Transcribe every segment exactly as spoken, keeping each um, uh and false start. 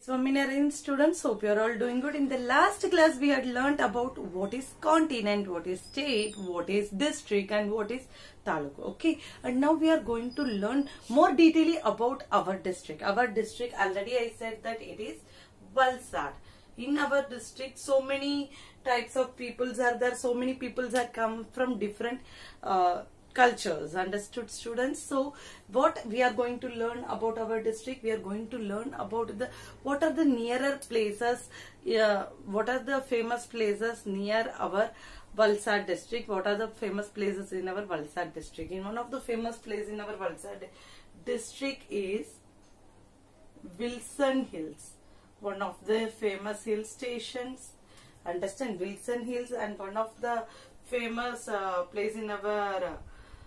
Swaminarayan students, hope you are all doing good. In the last class we had learnt about what is continent, what is state, what is district and what is taluk. Okay, and now we are going to learn more detailedly about our district. Our district, already I said that it is Valsad. In our district, so many types of peoples are there, so many peoples are come from different uh, cultures. Understood, students? So what we are going to learn about our district, we are going to learn about the what are the nearer places, uh, what are the famous places near our Valsad district, what are the famous places in our Valsad district. In one of the famous places in our Valsad district is Wilson Hills, one of the famous hill stations. Understand, Wilson Hills, and one of the famous uh, place in our uh,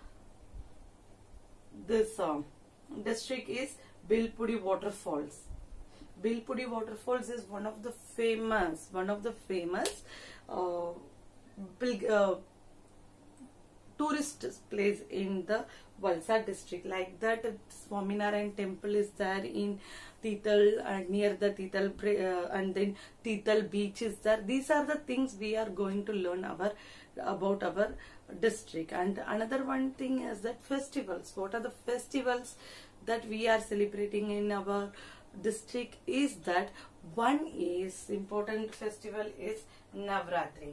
this um, district is Bilpudi Waterfalls. Bilpudi Waterfalls is one of the famous, one of the famous uh, big, uh, tourist place in the Valsad district. Like that, Swaminarayan temple is there in Tithal, and near the Tithal, uh, and then Tithal beach is there. These are the things we are going to learn our about our district. And another one thing is that festivals. What are the festivals that we are celebrating in our district is that one is important festival is Navratri.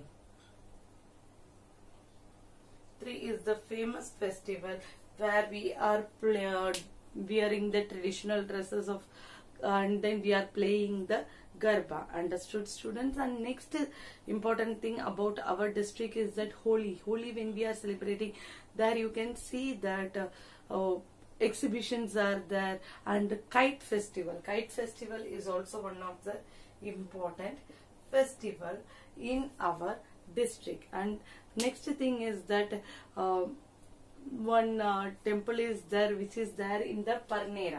Three is the famous festival where we are play, uh, wearing the traditional dresses of uh, and then we are playing the Garba. Understood, students? And next important thing about our district is that Holi. Holi, when we are celebrating, there you can see that uh, uh, exhibitions are there, and kite festival. Kite festival is also one of the important festival in our district. And next thing is that uh, one uh, temple is there which is there in the Parnera.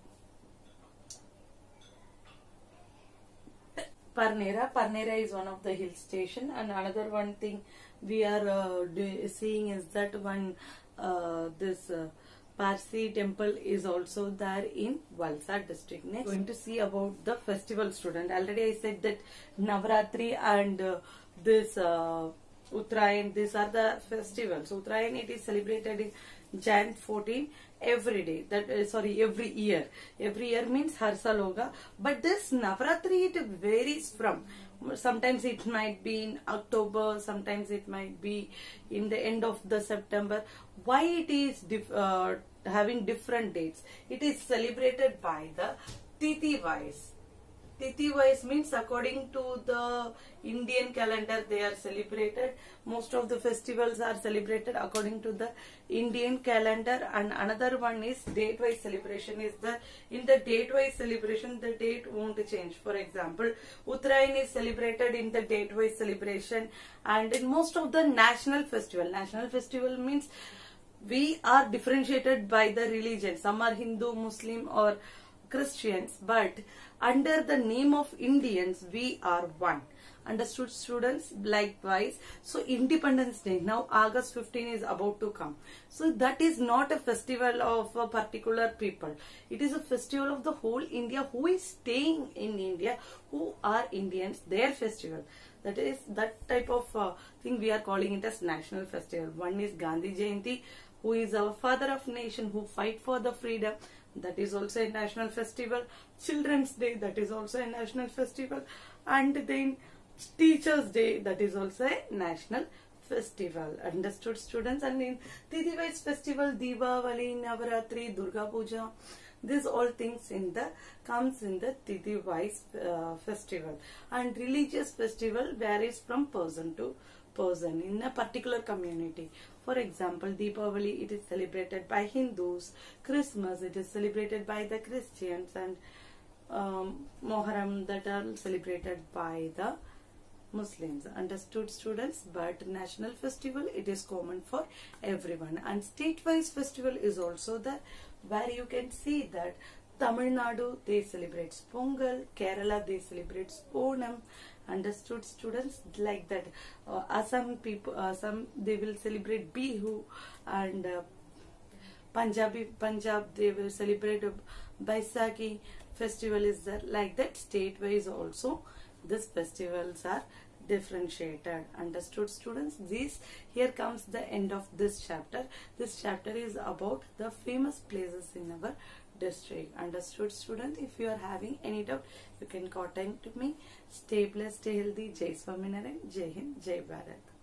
Parnera. Parnera is one of the hill station, and another one thing we are uh, seeing is that one uh, this uh, Parsi temple is also there in Valsad district. Next, going to see about the festival, student. Already I said that Navratri and uh, this uh, Uttarayan, these are the festivals. Uttarayan, it is celebrated in January fourteenth every day. That uh, sorry, every year. Every year means Harsaloga. But this Navratri, it varies from. Sometimes it might be in October. Sometimes it might be in the end of the September. Why it is dif uh, having different dates? It is celebrated by the Tithi wise. Tithi wise means according to the Indian calendar they are celebrated. Most of the festivals are celebrated according to the Indian calendar. And another one is date wise celebration. Is the in the date wise celebration the date won't change. For example, Uttarayan is celebrated in the date wise celebration, and in most of the national festival. National festival means we are differentiated by the religion. Some are Hindu, Muslim or Christians, but under the name of Indians we are one. Understood, students? Likewise, so Independence Day, now August fifteenth is about to come. So that is not a festival of a particular people. It is a festival of the whole India who is staying in India, who are Indians, their festival. That is that type of uh, thing we are calling it as national festival. One is Gandhi Jayanti, who is our father of nation, who fight for the freedom. That is also a national festival. Children's Day, that is also a national festival. And then Teachers' Day, that is also a national festival. Understood, students? And in Tithi wise festival, Deepavali, Navaratri, Durga Puja, these all things in the comes in the Tithi wise uh, festival. And religious festival varies from person to person in a particular community. For example, Deepavali, it is celebrated by Hindus. Christmas, it is celebrated by the Christians, and um, Moharram, that are celebrated by the Muslims. Understood, students? But national festival, it is common for everyone. And state-wise festival is also there, where you can see that Tamil Nadu, they celebrate Pongal. Kerala, they celebrate Onam. Understood, students? Like that. Uh, Assam people, Assam, they will celebrate Bihu, and uh, Punjabi Punjab, they will celebrate a Baisakhi festival is there. Like that, state wise also these festivals are differentiated. Understood, students? This here comes the end of this chapter. This chapter is about the famous places in our district. Understood, students? If you are having any doubt, you can contact me. Stay blessed, stay healthy. Jai Swaminarayan, Jai Hind, Jai Bharat.